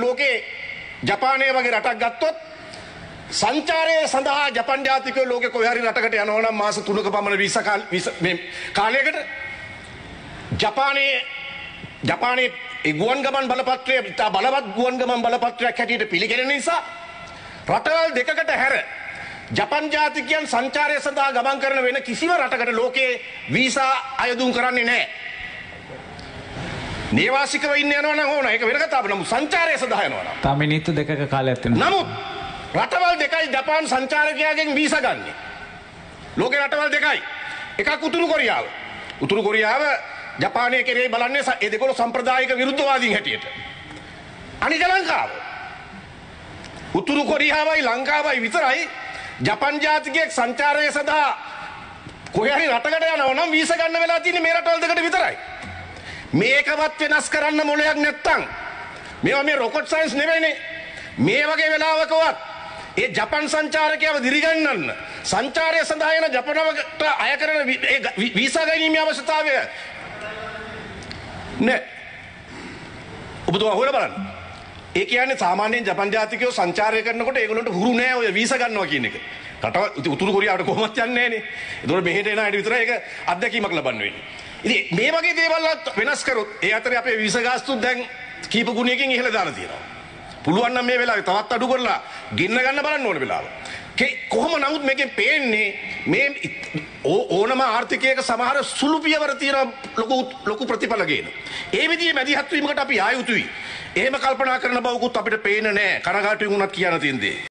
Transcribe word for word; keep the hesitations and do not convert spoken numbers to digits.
ලෝකේ ජපානය වගේ රටක් ගත්තොත් සංචාරය සඳහා ජපන් ජාතිකයෝ ලෝකේ කොහේ හරි රටකට යනවා නම් මාස තුනක පමණ වීසා කාල මේ කාලයකට ජපානයේ ජපානයේ ඒ ගුවන් ගමන් බලපත්‍රය ඉතා බලවත් ගුවන් ගමන් බලපත්‍රයක් හැටියට පිළිගැනෙන නිසා රටවල් දෙකකට හැර ජපන් ජාතිකයන් සංචාරය සඳහා ගමන් කරන වෙන කිසිම රටකට ලෝකේ වීසා අයදුම් කරන්නේ නැහැ. නේවාසිකව ඉන්න යනවා නම් ඕන ඒක වෙන කතාවක්. නමුත් සංචාරය සඳහා යනවා නම් තා මිනිත්තු දෙකක කාලයක් තියෙනවා. නමුත් රටවල් දෙකයි ජපාන් සංචාරකයාගෙන් වීසා ගන්නෙ. ලෝකේ රටවල් දෙකයි. එකක් උතුරු කොරියාව. උතුරු කොරියාව ජපානයේ කෙරෙහි බලන්නේ ඒ දෙකොල්ල සම්ප්‍රදායික විරුද්ධවාදීන් හැටියට. අනික ලංකාව. උතුරු කොරියාවයි ලංකාවයි විතරයි ජපන් ජාතිකයෙක් සංචාරය සඳහා කොහේ හරි රටකට යනවා නම් වීසා ගන්න වෙලා තියෙන්නේ මේ රටවල් දෙකට විතරයි. මේකවත් වෙනස් කරන්න මොලයක් නැත්තම් මේවා මේ රොකට් සයන්ස් නෙවෙයිනේ. මේ වගේ වෙලාවකවත් ඒ ජපන් සංචාරකයව දිරිගන්නන්න සංචාරය සඳහා යන ජපනකට අය කරන වීසා ගැනීමේ අවශ්‍යතාවය නෑ. ඔබතුමා හොයලා බලන්න. ඒ කියන්නේ සාමාන්‍යයෙන් ජපන් ජාතිකයෝ සංචාරය කරනකොට ඒගොල්ලන්ට හුරු නෑ ඔය වීසා ගන්නවා කියන එක. රටවල් උතුරු කොරියාවට කොහොමවත් යන්නේ නෑනේ. ඒතකොට මෙහෙට එන අයට විතරයි ඒක අත්දැකීමක් ලබන්න වෙන්නේ. ඉතින් මේ වගේ දේවල් වෙනස් කරොත් ඒ අතරේ අපේ වීසා ගාස්තු දැන් කීප ගුණයකින් ඉහළ දාලා තියෙනවා. පුළුවන් නම් මේ වෙලාවේ තවත් අඩු කරලා ගෙන්න ගන්න බලන්න ඕන වෙලාව. කොහොම නමුත් මේකෙන් පේන්නේ මේ ඕනම ආර්ථිකයක සමහර සුළු පියවර තියෙන ලොකු ලොකු ප්‍රතිඵල ගේන. ඒ විදිහේ මැදිහත් වීමකට අපි ආය යුතුයි. එහෙම කල්පනා කරන බවකුත් අපිට පේන්නේ නැහැ. කනගාටුවෙන් උනත් කියන්න තියෙන දේ.